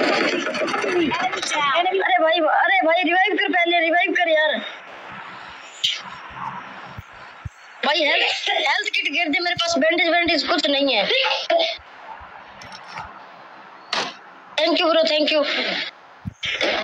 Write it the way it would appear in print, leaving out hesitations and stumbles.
अरे भाई रिवाइव कर, पहले रिवाइव कर यार भाई। हेल्थ किट गिर दे, मेरे पास बैंडेज कुछ नहीं है। Thank you bro, thank you.